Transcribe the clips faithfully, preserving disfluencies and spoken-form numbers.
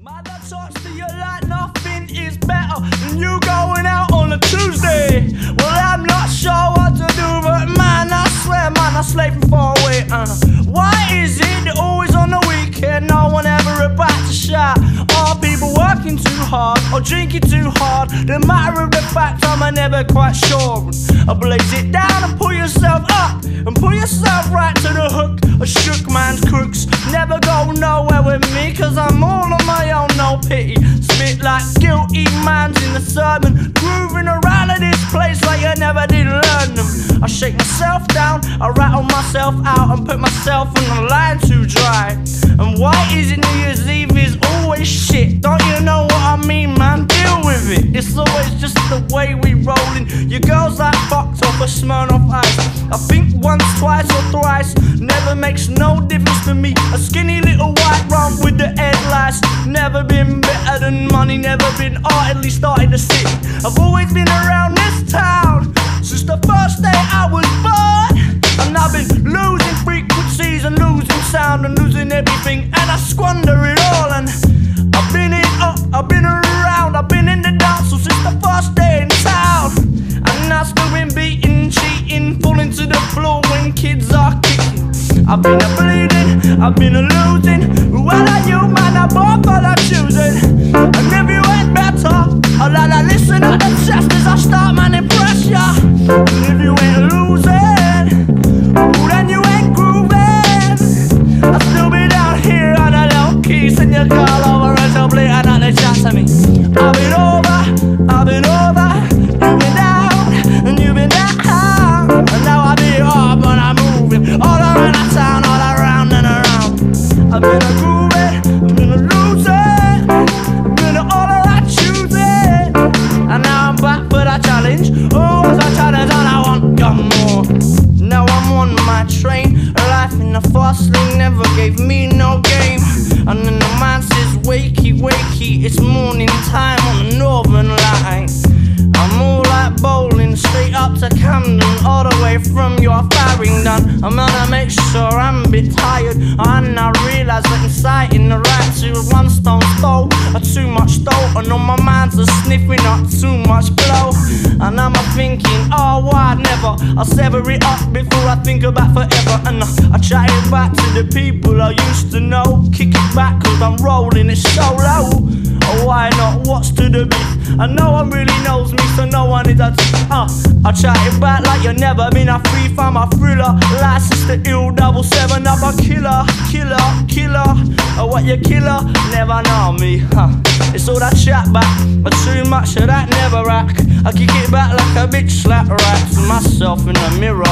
Mother talks to you like nothing is better than you going out on a Tuesday. Well, I'm not sure what to do, but man, I swear, man, I'm slaving far away. Uh, why is it that always on the weekend no one ever about to shout? Are people working too hard or drinking too hard? The matter of the fact, I'm never quite sure. I blaze it down and pull yourself up and pull yourself right to the hook. A shook man's crooks never go nowhere with me, cause I'm all on my own, no pity. Spit like guilty mans in the sermon, grooving around in this place like you never did learn them. I shake myself down, I rattle myself out and put myself on the line to dry. And why is it New Year's Eve is always shit? Don't you know what I mean, man? Deal with it. It's always just the way we rollin'. Your girl's like fucked off a Smirnoff Ice. I think once, twice or thrice never makes no difference to me. A skinny little white rum with the headlights. Never been better than money, never been art, at least started the city. I've always been around this town since the first day I was born. And I've been losing frequencies and losing sound and losing everything, and I squander it all. And I've been in up, I've been around, I've been in the dance since the first day in town. And I've still been beating, cheating, falling to the floor when kids are kicking. I've been a bleeding, I've been a losing. Well, are you, man? I both all I'm choosing. And if you ain't better, I'll let I listen to the chest as I start, man, impress ya. And if you ain't losing, ooh, then you ain't grooving. I'll still be down here on a low key, send your call over and so play and not they chat to me. I've been over, I've been over, you've been down, and you've been down. And now I be up and I'm moving all around the town, all around and around. I've been a grooving, I've been a losing, I've been a all around choosing. And now I'm back for that challenge. Oh, it's a challenge and I want come more. Now I'm on my train, life in the fast lane never gave me no game. And then the man says wakey, wakey, it's morning time on the northern line. I'm all like bowling, straight up to Camden, all the way from your Farringdon. I'm gonna make sure I'm a bit tired, and I realise that inciting the right to one stone's throw are too much dough, and all my minds are sniffing up too much blow. And I'm thinking, oh, why never? I'll sever it up before I think about forever. And I, I chat it back to the people I used to know. Kick it back cause I'm rolling it so low. Oh, why not? What's to the beat? And no one really knows me, so no one is a t uh, I chat it back like you've never been a free farm, a thriller. License to ill, double seven up, a killer, killer, killer. Oh, what you killer? Never know me, huh? It's all that chat back, but too much of that never rack. I kick it back like a bitch slap right to myself in the mirror.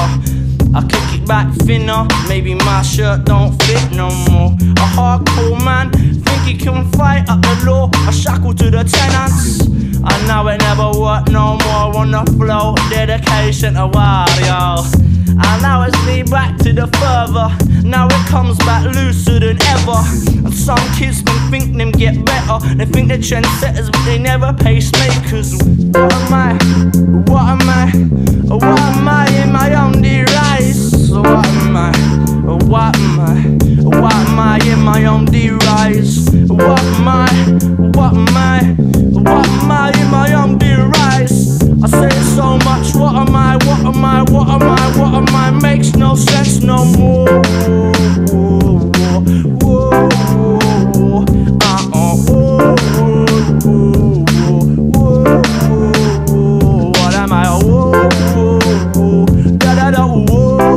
I kick it back thinner, maybe my shirt don't fit no more. A hardcore man, think he can fight up the law. I shackle to the tenants, I know it never worked no more on the flow. Dedication to warrior. And now it's me back to the further. Now it comes back looser than ever. And some kids can think them get better. They think they're trendsetters, but they never pacemakers. What am I? What am I? What am I in my own derise? What am I? What am I? What am I in my own derise? What am I? What am I? What am I in my own derise? I say it so much. What am I? What am I? What am I? What am I? Makes no sense no more. Whoa, whoa, whoa, uh, uh, whoa, whoa, whoa, whoa. What am I? Whoa, whoa, da da da. Whoa,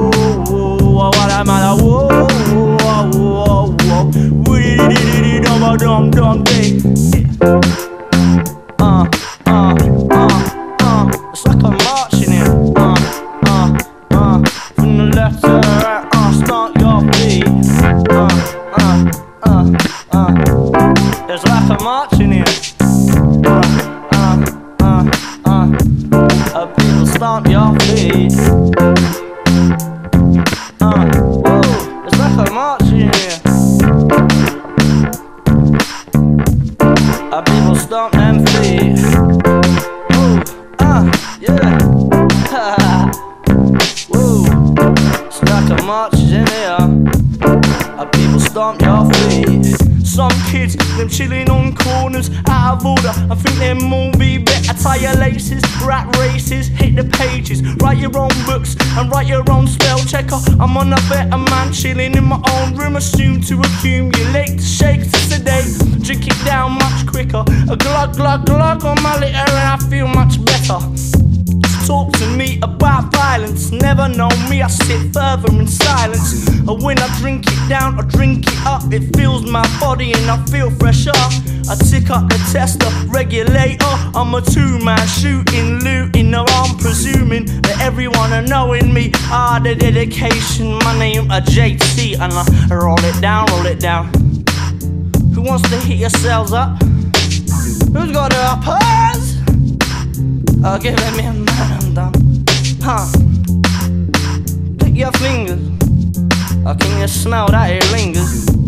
whoa, what am I? Whoa, whoa, whoa, whoa. Wee dee dee dee dum dum dum day. Uh, uh, uh, uh. It's like I'm marching here. Uh, uh, uh. From the left to the right, uh, stomp your feet. Uh, uh, uh, uh. It's like I'm marching here. Uh, uh, uh, uh. Uh, people stomp your feet. Uh, whoa, it's like I'm marching here. Uh, people stomp them feet. Ooh, uh, yeah. Woo, it's like a march in here. Uh, people stomp your feet. Some kids them chilling on corners, out of order. I think them movie better tie your laces, rat races, hit the pages, write your own books and write your own spell checker. I'm on a better man, chilling in my own room, assumed to accumulate, to shake, to sedate, drink it down much quicker. A glug, glug, glug on my litter and I feel much better. Talk to me about violence, never know me, I sit further in silence. And when I drink it down, I drink it up, it fills my body and I feel fresher. I tick up the tester, regulator, I'm a two-man shooting, looting, or I'm presuming that everyone are knowing me. Ah, the dedication, my name a J T, and I roll it down, roll it down. Who wants to hit yourselves up? Who's got the uppers? I'll give it me a man, I'm done. Huh? Pick your fingers. Oh, can you smell that it lingers?